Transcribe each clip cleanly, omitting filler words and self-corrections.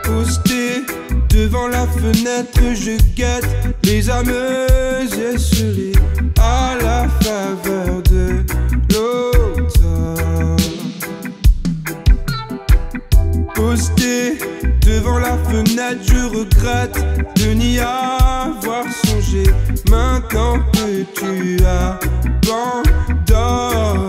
Posté devant la fenêtre, je guette les âmes esselées à la faveur de l'automne. Posté devant la fenêtre, je regrette de n'y avoir songé. Maintenant que tu abandonnes,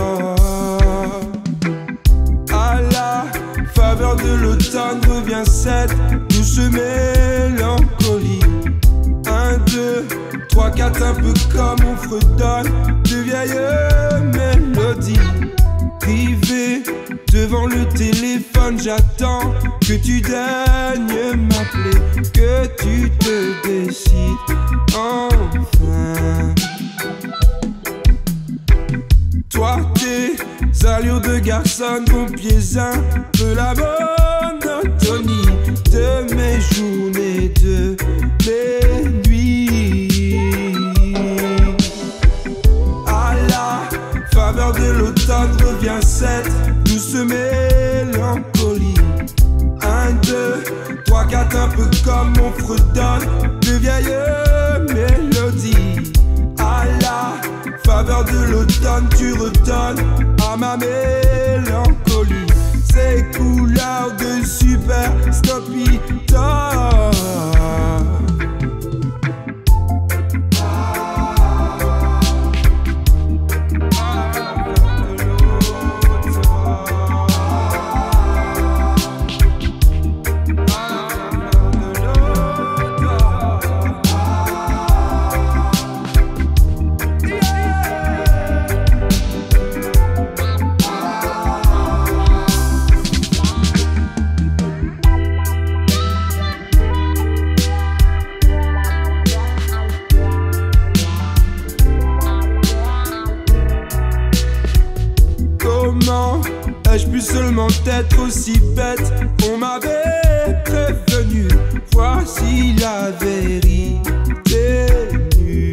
à la faveur de l'automne revient cette douce mélancolie. 1, 2, 3, 4, un peu comme on fredonne de vieilles mélodies. Privé devant le téléphone, j'attends que tu daignes m'appeler, que tu te décides enfin. Toi, tes allures de garçon, ton pieds un peu la monotonie de mes journées, de mes nuits. À la faveur de l'automne revient cette douce mélancolie. 1, 2, 3, 4, un peu comme on fredonne de vieilles mélodies. À la faveur de l'automne, tu redonnes à ma mélancolie ces couleurs de super stopito. Comment ai-je pu seulement être aussi bête? On m'avait prévenu, voici la vérité nue.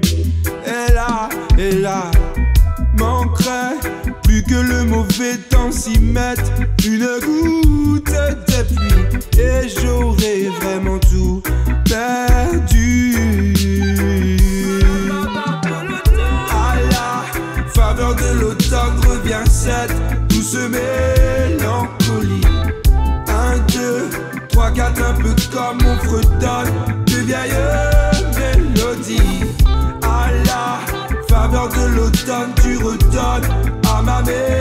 Et là, manquerait plus que le mauvais temps s'y mette, une goutte de pluie, et j'aurais vraiment tout perdu. À la faveur de l'automne revient cette douce mélancolie. 1, 2, 3, 4, un peu comme on fredonne de vieilles mélodies. À la faveur de l'automne, tu redonnes à ma mère